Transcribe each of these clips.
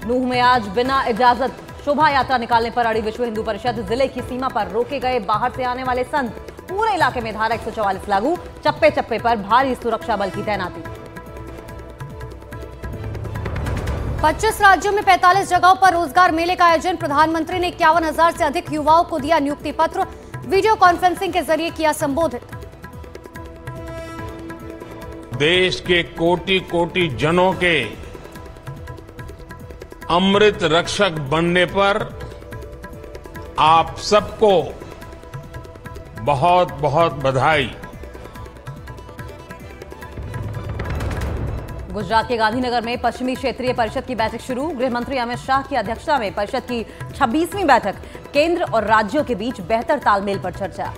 नूह में आज बिना इजाजत शोभा यात्रा निकालने पर अड़ी विश्व हिंदू परिषद। जिले की सीमा पर रोके गए बाहर से आने वाले संत। पूरे इलाके में धारा 144 लागू। चप्पे चप्पे पर भारी सुरक्षा बल की तैनाती। 25 राज्यों में 45 जगहों पर रोजगार मेले का आयोजन। प्रधानमंत्री ने 51,000 से अधिक युवाओं को दिया नियुक्ति पत्र। वीडियो कॉन्फ्रेंसिंग के जरिए किया संबोधित। देश के कोटि कोटि जनों के अमृत रक्षक बनने पर आप सबको बहुत बहुत बधाई। गुजरात के गांधीनगर में पश्चिमी क्षेत्रीय परिषद की बैठक शुरू। गृह मंत्री अमित शाह की अध्यक्षता में परिषद की 26वीं बैठक। केंद्र और राज्यों के बीच बेहतर तालमेल पर चर्चा।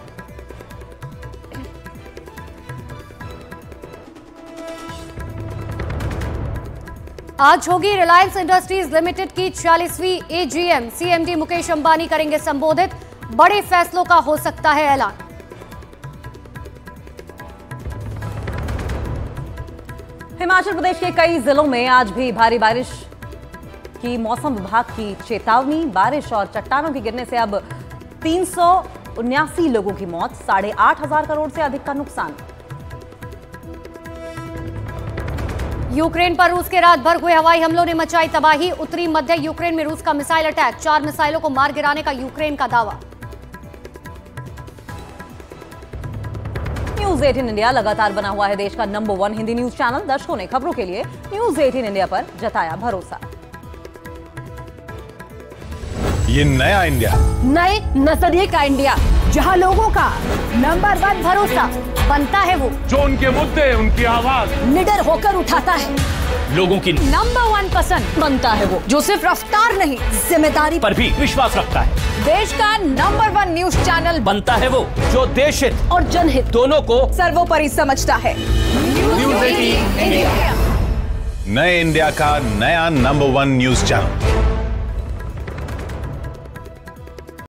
आज होगी रिलायंस इंडस्ट्रीज लिमिटेड की 46वीं एजीएम। सीएमडी मुकेश अंबानी करेंगे संबोधित। बड़े फैसलों का हो सकता है ऐलान। हिमाचल प्रदेश के कई जिलों में आज भी भारी बारिश की मौसम विभाग की चेतावनी। बारिश और चट्टानों के गिरने से अब 379 लोगों की मौत। 8,500 करोड़ से अधिक का नुकसान। यूक्रेन पर रूस के रात भर हुए हवाई हमलों ने मचाई तबाही। उत्तरी मध्य यूक्रेन में रूस का मिसाइल अटैक। 4 मिसाइलों को मार गिराने का यूक्रेन का दावा। न्यूज 18 इंडिया लगातार बना हुआ है देश का नंबर 1 हिंदी न्यूज चैनल। दर्शकों ने खबरों के लिए न्यूज 18 इंडिया पर जताया भरोसा। ये नया इंडिया, नए नजरिए का इंडिया, जहां लोगों का नंबर 1 भरोसा बनता है वो जो उनके मुद्दे, उनकी आवाज निडर होकर उठाता है। लोगों की नंबर 1 पसंद बनता है वो जो सिर्फ रफ्तार नहीं जिम्मेदारी पर भी विश्वास रखता है। देश का नंबर 1 न्यूज चैनल बनता है वो जो देश हित और जनहित दोनों को सर्वोपरि समझता है। न्यूज 18 इंडिया, नए इंडिया का नया नंबर 1 न्यूज चैनल।